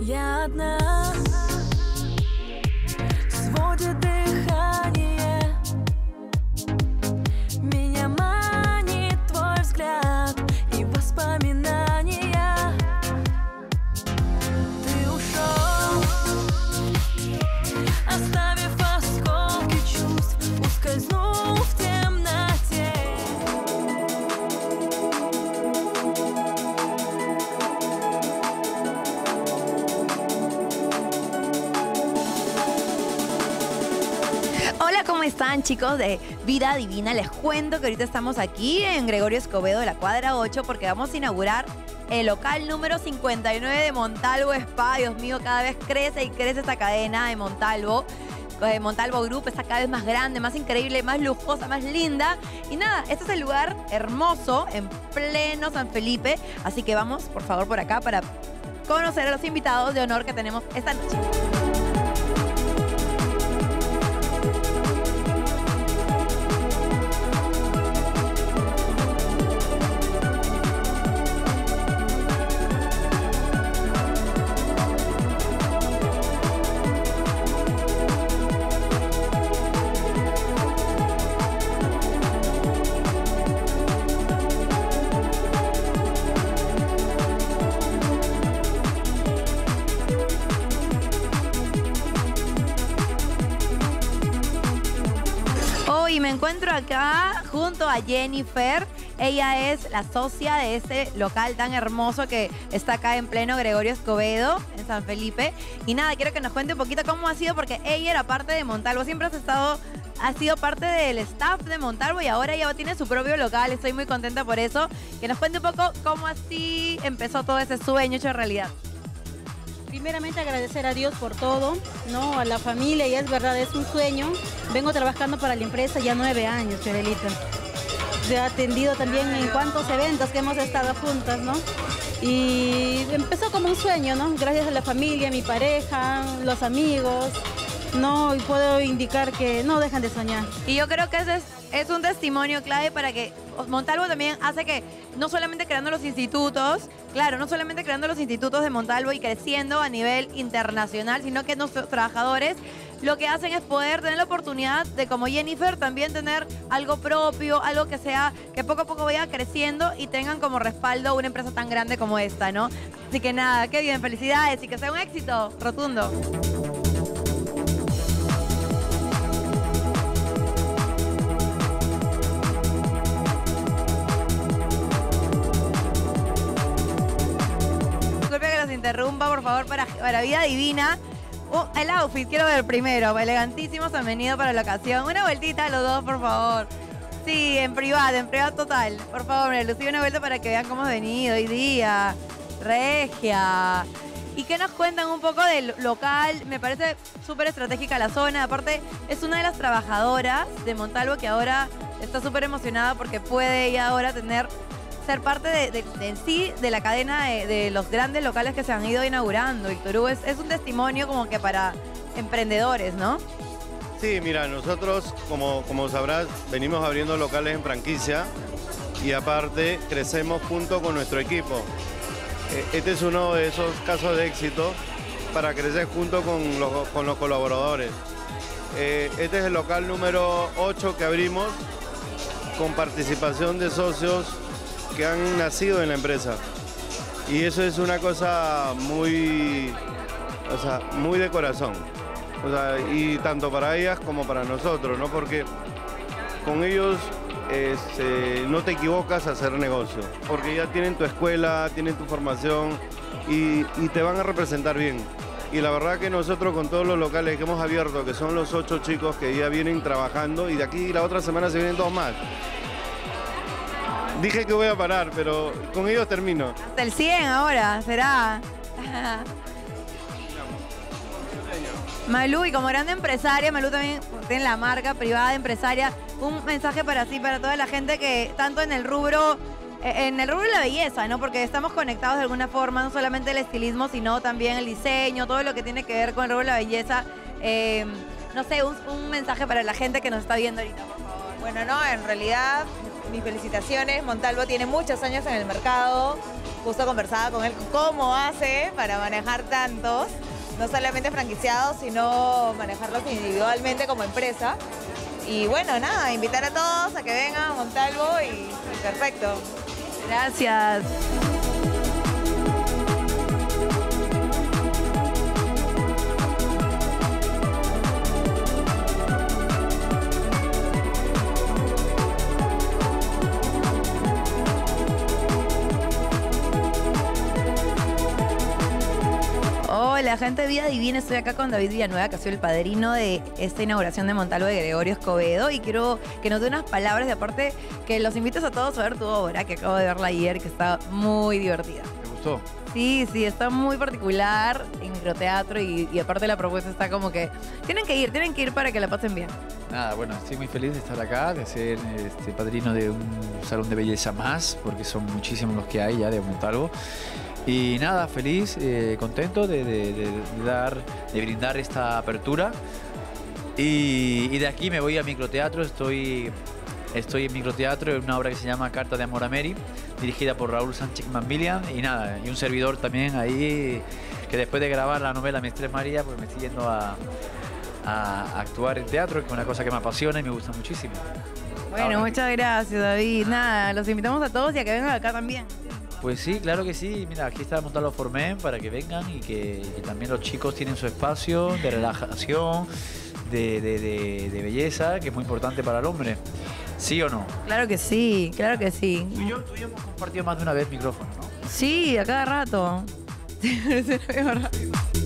я одна. Сводит дыхание, меня манит твой взгляд и воспоминания. Ты ушел, оставив осколки чувств, ускользнул в темноте. Hola, ¿cómo están, chicos de Vida Divina? Les cuento que ahorita estamos aquí en Gregorio Escobedo de la cuadra 8 porque vamos a inaugurar el local número 59 de Montalvo Spa. Dios mío, cada vez crece y crece esta cadena de Montalvo. Montalvo Group está cada vez más grande, más increíble, más lujosa, más linda. Y nada, este es el lugar hermoso en pleno San Felipe. Así que vamos, por favor, por acá para conocer a los invitados de honor que tenemos esta noche. Y me encuentro acá junto a Jennifer. Ella es la socia de este local tan hermoso que está acá en pleno Gregorio Escobedo, en San Felipe. Y nada, quiero que nos cuente un poquito cómo ha sido, porque ella era parte de Montalvo. Siempre ha sido parte del staff de Montalvo y ahora ella tiene su propio local. Estoy muy contenta por eso. Que nos cuente un poco cómo así empezó todo ese sueño hecho realidad. Primeramente agradecer a Dios por todo, ¿no? A la familia, y es verdad, es un sueño. Vengo trabajando para la empresa ya 9 años, Fiorelita. Se ha atendido también en cuantos eventos que hemos estado juntas, ¿no? Y empezó como un sueño, ¿no? Gracias a la familia, mi pareja, los amigos, ¿no? Y puedo indicar que no dejan de soñar. Y yo creo que ese es un testimonio clave para que Montalvo también hace que, no solamente creando los institutos, claro, no solamente creando los institutos de Montalvo y creciendo a nivel internacional, sino que nuestros trabajadores lo que hacen es poder tener la oportunidad de, como Jennifer, también tener algo propio, algo que sea, que poco a poco vaya creciendo y tengan como respaldo una empresa tan grande como esta, ¿no? Así que nada, qué bien, felicidades y que sea un éxito rotundo. Disculpe que los interrumpa, por favor, para Vida Divina. El outfit, quiero ver primero. Elegantísimos han venido para la ocasión. Una vueltita a los dos, por favor. Sí, en privado total. Por favor, Lucy, una vuelta para que vean cómo has venido hoy día. Regia. ¿Y qué nos cuentan un poco del local? Me parece súper estratégica la zona. Aparte, es una de las trabajadoras de Montalvo que ahora está súper emocionada porque puede ella ahora ser parte de la cadena de los grandes locales que se han ido inaugurando. Víctor Hugo, es un testimonio como que para emprendedores, ¿no? Sí, mira, nosotros, como sabrás, venimos abriendo locales en franquicia y aparte crecemos junto con nuestro equipo. Este es uno de esos casos de éxito para crecer junto con los colaboradores. Este es el local número 8 que abrimos con participación de socios que han nacido en la empresa. Y eso es una cosa muy de corazón. Y tanto para ellas como para nosotros, ¿no? Porque con ellos no te equivocas a hacer negocio. Porque ya tienen tu escuela, tienen tu formación y te van a representar bien. Y la verdad que nosotros con todos los locales que hemos abierto, que son los 8 chicos que ya vienen trabajando, y de aquí la otra semana se vienen 2 más. Dije que voy a parar, pero con ellos termino. Hasta el 100 ahora, será. Malú, y como grande empresaria, Malú también tiene la marca privada empresaria. Un mensaje para toda la gente que tanto en el rubro de la belleza, ¿no? Porque estamos conectados de alguna forma, no solamente el estilismo, sino también el diseño, todo lo que tiene que ver con el rubro de la belleza. No sé, un mensaje para la gente que nos está viendo ahorita, por favor. Bueno, no, en realidad, mis felicitaciones. Montalvo tiene muchos años en el mercado justo conversaba con él cómo hace para manejar tantos, no solamente franquiciados, sino manejarlos individualmente como empresa. Y bueno, nada, invitar a todos a que vengan a Montalvo y perfecto. Gracias. Hola, gente de Vida Divina, estoy acá con David Villanueva, que ha sido el padrino de esta inauguración de Montalvo de Gregorio Escobedo, y quiero que nos dé unas palabras, de aparte que los invites a todos a ver tu obra, que acabo de verla ayer, que está muy divertida. ¿Te gustó? Sí, está muy particular en microteatro y aparte la propuesta está como que tienen que ir para que la pasen bien. Nada, bueno, estoy muy feliz de estar acá, de ser padrino de un salón de belleza más, porque son muchísimos los que hay ya de Montalvo. Y nada, feliz, contento de brindar esta apertura. Y de aquí me voy a microteatro, estoy en microteatro en una obra que se llama Carta de Amor a Mary, dirigida por Raúl Sánchez Mambilian, y nada, y un servidor también ahí, que después de grabar la novela Mi Estrés María, pues me estoy yendo a actuar en teatro, que es una cosa que me apasiona y me gusta muchísimo. Bueno, Ahora, muchas gracias, David. Nada, los invitamos a todos y a que vengan acá también. pues sí, claro que sí. Mira, aquí está Montalvo Formen para que vengan y que también los chicos tienen su espacio de relajación, de belleza, que es muy importante para el hombre. ¿Sí o no? Claro que sí, claro que sí. Tú y yo hemos compartido más de una vez micrófono, ¿no? Sí, a cada rato. Sí, a cada rato.